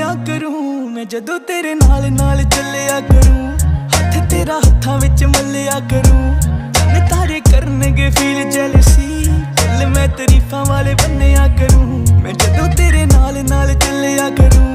करूं मैं जदों तेरे नाल नाल चलिया करूं, हथ तेरा हत्थां विच मलिया करूं।